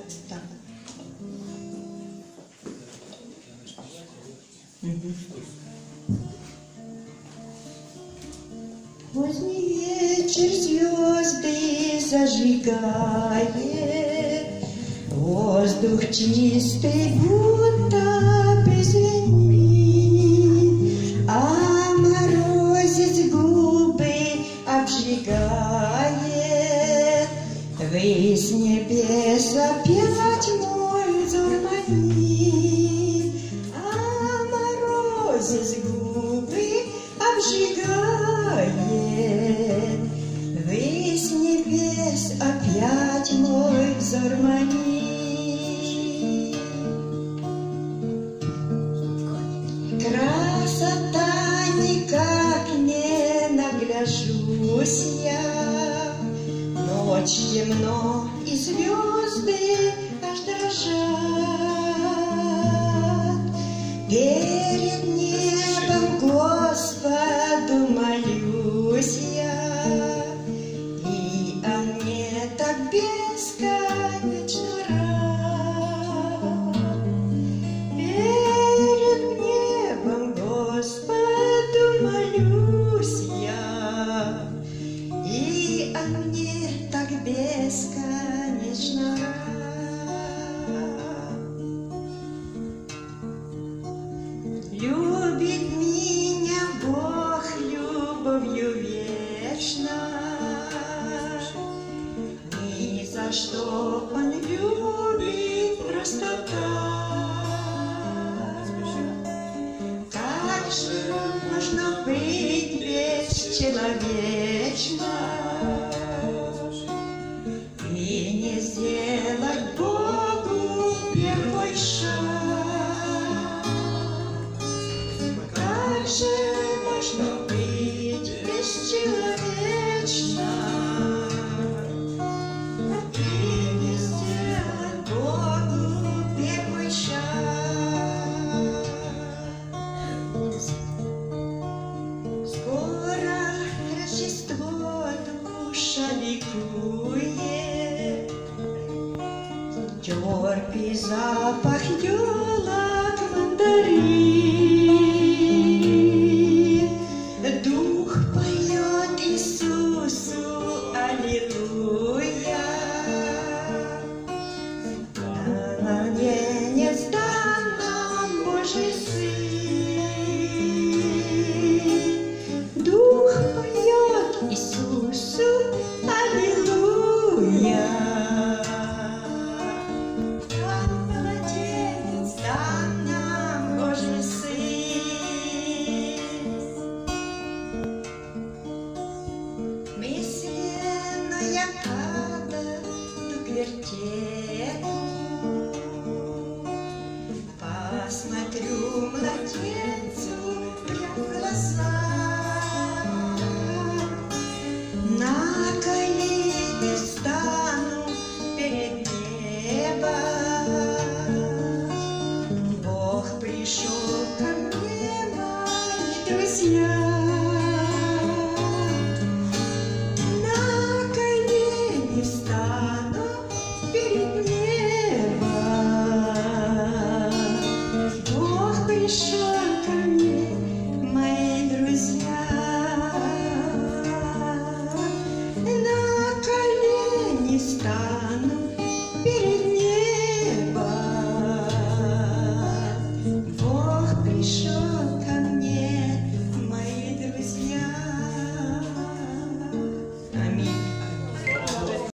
Так. Поздний вечер звезды зажигает, воздух чистый, будто без вины, а морозец губы обжигает. Высь небес опять мой взор манит, а морозец губы обжигает. Высь небес опять мой взор манит. Красота никак не нагляжусь я, ночь темно и звезды аж дрожат. Перед небом Господу молюсь я, и он мне так бесконечно рад. Перед небом Господу молюсь я, и он мне так бесконечно рад. Любит меня Бог любовью вечной, ни за что Он любит просто так. Как же можно быть бесчеловечно и не сделать Богу первый шаг? Как же можно быть бесчеловечно и не сделать Богу первый шаг? Скоро Рождество, душа ликует, терпкий запах елок, мандарин. Дух поет Иисусу аллилуйя. Младенец дан нам Божий Сын. Дух поет Иисусу аллилуйя. Младенец дан нам Божий Сын. Мысленно я падаю к вертепу,